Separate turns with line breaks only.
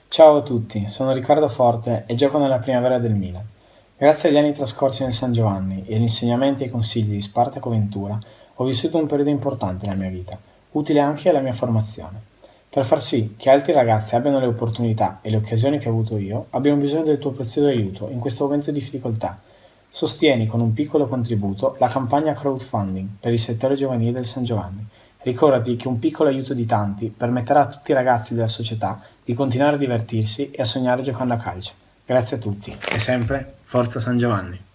Ciao a tutti, sono Riccardo Forte e gioco nella primavera del Milan. Grazie agli anni trascorsi nel San Giovanni e agli insegnamenti e consigli di Spartaco Ventura, ho vissuto un periodo importante nella mia vita, utile anche alla mia formazione. Per far sì che altri ragazzi abbiano le opportunità e le occasioni che ho avuto io, abbiamo bisogno del tuo prezioso aiuto in questo momento di difficoltà. Sostieni con un piccolo contributo la campagna crowdfunding per il settore giovanile del San Giovanni. Ricordati che un piccolo aiuto di tanti permetterà a tutti i ragazzi della società di continuare a divertirsi e a sognare giocando a calcio. Grazie a tutti e sempre Forza San Giovanni!